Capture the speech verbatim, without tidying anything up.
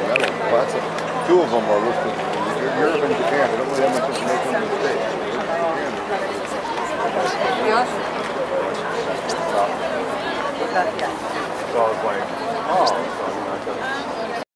metal. Well, that's a, two of them are listed. Europe and Japan. They don't really have much information on the States. So I was like, oh, so, you know, I said,